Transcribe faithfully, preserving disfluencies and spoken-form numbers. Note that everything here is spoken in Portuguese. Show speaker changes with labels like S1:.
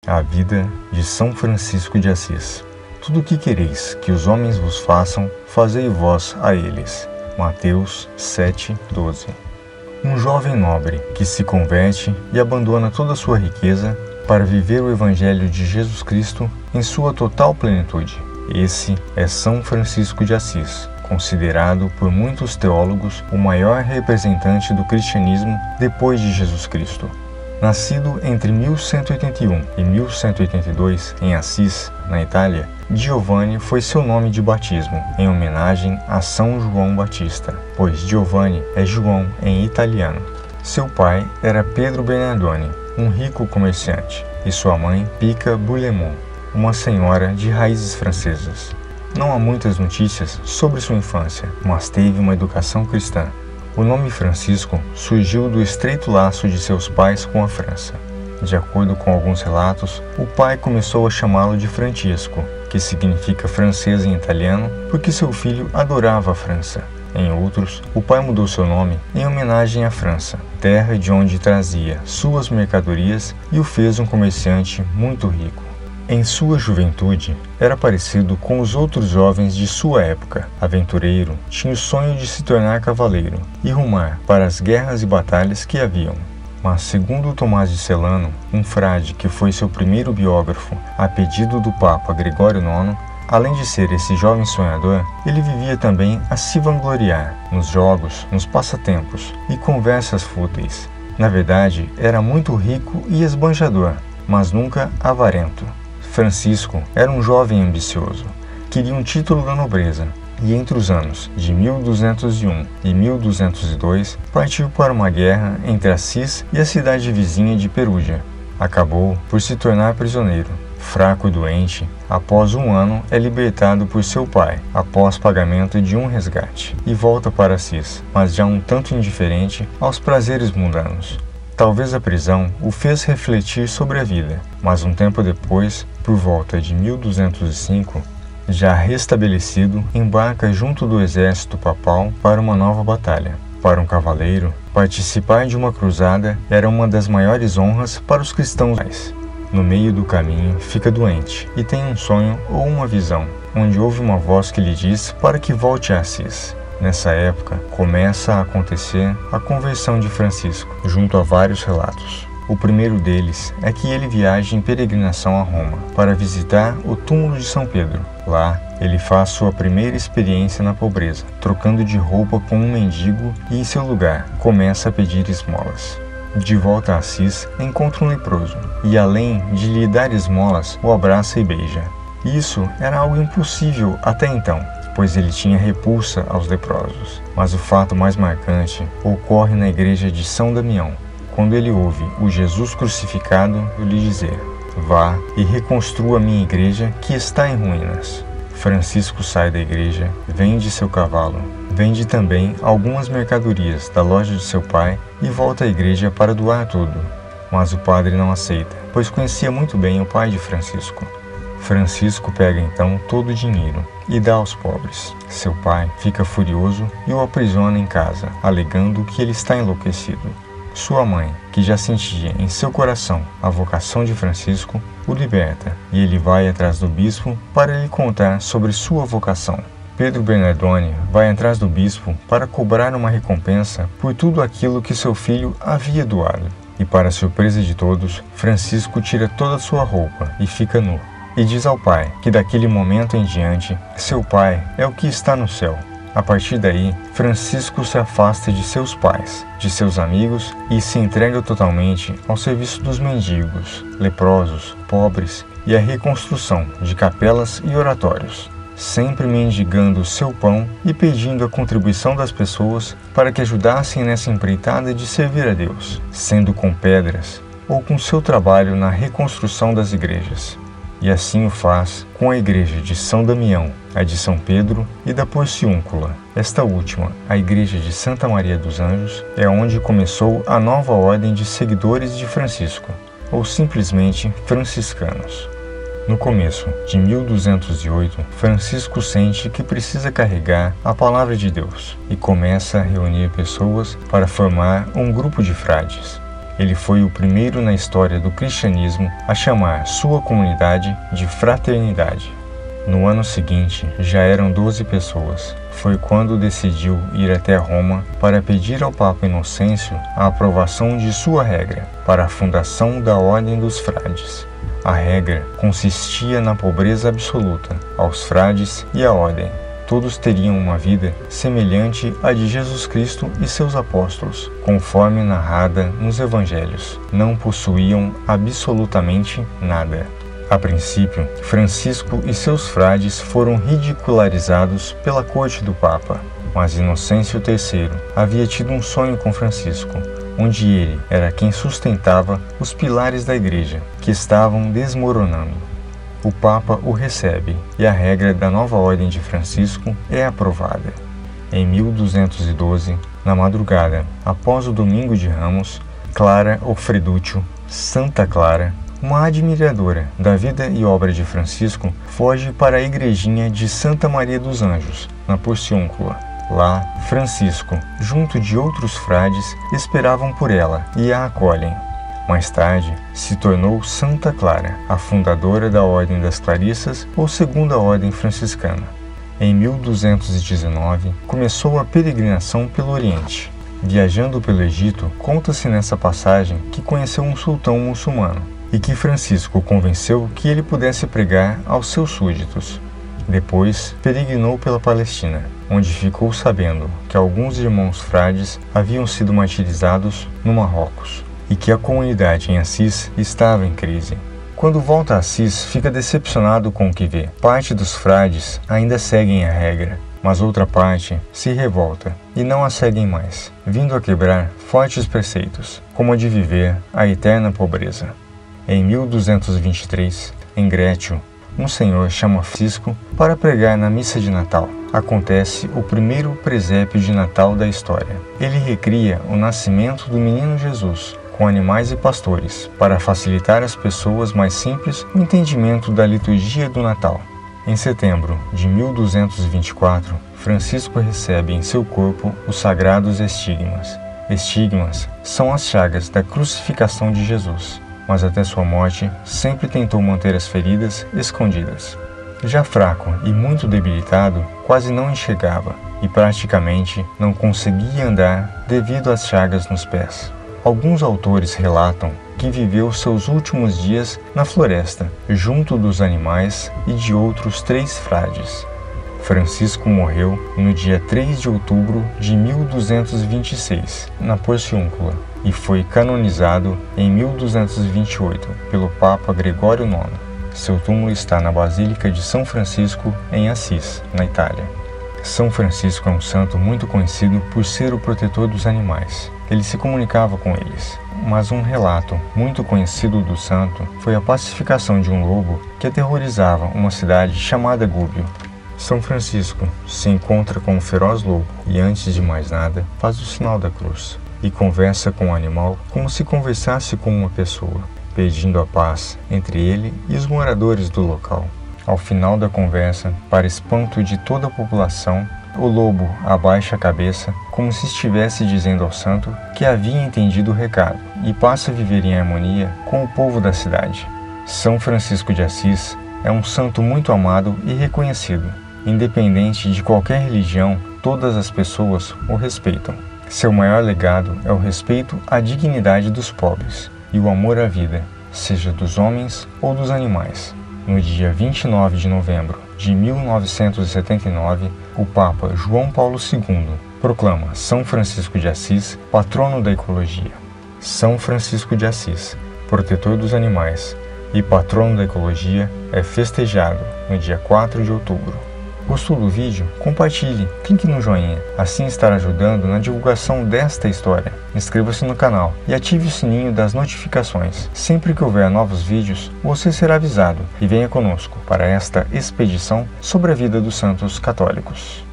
S1: A vida de São Francisco de Assis. Tudo o que quereis que os homens vos façam, fazei vós a eles. Mateus sete, doze. Um jovem nobre que se converte e abandona toda a sua riqueza para viver o Evangelho de Jesus Cristo em sua total plenitude. Esse é São Francisco de Assis, considerado por muitos teólogos o maior representante do cristianismo depois de Jesus Cristo. Nascido entre mil cento e oitenta e um e mil cento e oitenta e dois em Assis, na Itália, Giovanni foi seu nome de batismo, em homenagem a São João Batista, pois Giovanni é João em italiano. Seu pai era Pedro Bernardoni, um rico comerciante, e sua mãe Pica Boulemont, uma senhora de raízes francesas. Não há muitas notícias sobre sua infância, mas teve uma educação cristã. O nome Francisco surgiu do estreito laço de seus pais com a França. De acordo com alguns relatos, o pai começou a chamá-lo de Francesco, que significa francês em italiano, porque seu filho adorava a França. Em outros, o pai mudou seu nome em homenagem à França, terra de onde trazia suas mercadorias e o fez um comerciante muito rico. Em sua juventude, era parecido com os outros jovens de sua época. Aventureiro, tinha o sonho de se tornar cavaleiro e rumar para as guerras e batalhas que haviam. Mas, segundo Tomás de Celano, um frade que foi seu primeiro biógrafo a pedido do Papa Gregório nono, além de ser esse jovem sonhador, ele vivia também a se vangloriar nos jogos, nos passatempos e conversas fúteis. Na verdade, era muito rico e esbanjador, mas nunca avarento. Francisco era um jovem ambicioso, queria um título da nobreza, e entre os anos de mil duzentos e um e mil duzentos e dois partiu para uma guerra entre Assis e a cidade vizinha de Perúgia. Acabou por se tornar prisioneiro. Fraco e doente, após um ano é libertado por seu pai, após pagamento de um resgate, e volta para Assis, mas já um tanto indiferente aos prazeres mundanos. Talvez a prisão o fez refletir sobre a vida, mas um tempo depois, por volta de mil duzentos e cinco, já restabelecido, embarca junto do exército papal para uma nova batalha. Para um cavaleiro, participar de uma cruzada era uma das maiores honras para os cristãos. No meio do caminho, fica doente e tem um sonho ou uma visão, onde ouve uma voz que lhe diz para que volte a Assis. Nessa época, começa a acontecer a conversão de Francisco, junto a vários relatos. O primeiro deles é que ele viaja em peregrinação a Roma, para visitar o túmulo de São Pedro. Lá, ele faz sua primeira experiência na pobreza, trocando de roupa com um mendigo e, em seu lugar, começa a pedir esmolas. De volta a Assis, encontra um leproso, e além de lhe dar esmolas, o abraça e beija. Isso era algo impossível até então, pois ele tinha repulsa aos leprosos. Mas o fato mais marcante ocorre na igreja de São Damião, quando ele ouve o Jesus crucificado lhe dizer: "Vá e reconstrua minha igreja que está em ruínas." Francisco sai da igreja, vende seu cavalo, vende também algumas mercadorias da loja de seu pai e volta à igreja para doar tudo. Mas o padre não aceita, pois conhecia muito bem o pai de Francisco. Francisco pega então todo o dinheiro e dá aos pobres. Seu pai fica furioso e o aprisiona em casa, alegando que ele está enlouquecido. Sua mãe, que já sentia em seu coração a vocação de Francisco, o liberta e ele vai atrás do bispo para lhe contar sobre sua vocação. Pedro Bernardoni vai atrás do bispo para cobrar uma recompensa por tudo aquilo que seu filho havia doado. E para surpresa de todos, Francisco tira toda a sua roupa e fica nu. E diz ao pai que daquele momento em diante, seu pai é o que está no céu. A partir daí, Francisco se afasta de seus pais, de seus amigos e se entrega totalmente ao serviço dos mendigos, leprosos, pobres e à reconstrução de capelas e oratórios, sempre mendigando seu pão e pedindo a contribuição das pessoas para que ajudassem nessa empreitada de servir a Deus, sendo com pedras ou com seu trabalho na reconstrução das igrejas. E assim o faz com a igreja de São Damião, a de São Pedro e da Porciúncula. Esta última, a igreja de Santa Maria dos Anjos, é onde começou a nova ordem de seguidores de Francisco, ou simplesmente franciscanos. No começo de mil duzentos e oito, Francisco sente que precisa carregar a palavra de Deus e começa a reunir pessoas para formar um grupo de frades. Ele foi o primeiro na história do cristianismo a chamar sua comunidade de fraternidade. No ano seguinte, já eram doze pessoas. Foi quando decidiu ir até Roma para pedir ao Papa Inocêncio a aprovação de sua regra para a fundação da Ordem dos Frades. A regra consistia na pobreza absoluta aos frades e à ordem. Todos teriam uma vida semelhante à de Jesus Cristo e seus apóstolos, conforme narrada nos Evangelhos. Não possuíam absolutamente nada. A princípio, Francisco e seus frades foram ridicularizados pela corte do Papa, mas Inocêncio terceiro havia tido um sonho com Francisco, onde ele era quem sustentava os pilares da Igreja, que estavam desmoronando. O Papa o recebe e a regra da nova ordem de Francisco é aprovada. Em mil duzentos e doze, na madrugada, após o Domingo de Ramos, Clara Ofreduccio, Santa Clara, uma admiradora da vida e obra de Francisco, foge para a igrejinha de Santa Maria dos Anjos, na Porciúncula. Lá, Francisco, junto de outros frades, esperavam por ela e a acolhem. Mais tarde, se tornou Santa Clara, a fundadora da Ordem das Clarissas ou Segunda Ordem Franciscana. Em mil duzentos e dezenove, começou a peregrinação pelo Oriente. Viajando pelo Egito, conta-se nessa passagem que conheceu um sultão muçulmano e que Francisco convenceu que ele pudesse pregar aos seus súditos. Depois, peregrinou pela Palestina, onde ficou sabendo que alguns irmãos frades haviam sido martirizados no Marrocos e que a comunidade em Assis estava em crise. Quando volta a Assis, fica decepcionado com o que vê. Parte dos frades ainda seguem a regra, mas outra parte se revolta e não a seguem mais, vindo a quebrar fortes preceitos, como a de viver a eterna pobreza. Em mil duzentos e vinte e três, em Grécio, um senhor chama Francisco para pregar na missa de Natal. Acontece o primeiro presépio de Natal da história. Ele recria o nascimento do menino Jesus, com animais e pastores, para facilitar às pessoas mais simples o entendimento da liturgia do Natal. Em setembro de mil duzentos e vinte e quatro, Francisco recebe em seu corpo os sagrados estigmas. Estigmas são as chagas da crucificação de Jesus, mas até sua morte sempre tentou manter as feridas escondidas. Já fraco e muito debilitado, quase não enxergava e praticamente não conseguia andar devido às chagas nos pés. Alguns autores relatam que viveu seus últimos dias na floresta, junto dos animais e de outros três frades. Francisco morreu no dia três de outubro de mil duzentos e vinte e seis, na Porciúncula, e foi canonizado em mil duzentos e vinte e oito pelo Papa Gregório nono. Seu túmulo está na Basílica de São Francisco, em Assis, na Itália. São Francisco é um santo muito conhecido por ser o protetor dos animais. Ele se comunicava com eles, mas um relato muito conhecido do santo foi a pacificação de um lobo que aterrorizava uma cidade chamada Gúbio. São Francisco se encontra com um feroz lobo e, antes de mais nada, faz o sinal da cruz e conversa com o animal como se conversasse com uma pessoa, pedindo a paz entre ele e os moradores do local. Ao final da conversa, para espanto de toda a população, o lobo abaixa a cabeça como se estivesse dizendo ao santo que havia entendido o recado e passa a viver em harmonia com o povo da cidade. São Francisco de Assis é um santo muito amado e reconhecido. Independente de qualquer religião, todas as pessoas o respeitam. Seu maior legado é o respeito à dignidade dos pobres e o amor à vida, seja dos homens ou dos animais. No dia vinte e nove de novembro de mil novecentos e setenta e nove, o Papa João Paulo segundo proclama São Francisco de Assis patrono da ecologia. São Francisco de Assis, protetor dos animais e patrono da ecologia, é festejado no dia quatro de outubro. Gostou do vídeo? Compartilhe, clique no joinha, assim estará ajudando na divulgação desta história. Inscreva-se no canal e ative o sininho das notificações. Sempre que houver novos vídeos, você será avisado e venha conosco para esta expedição sobre a vida dos santos católicos.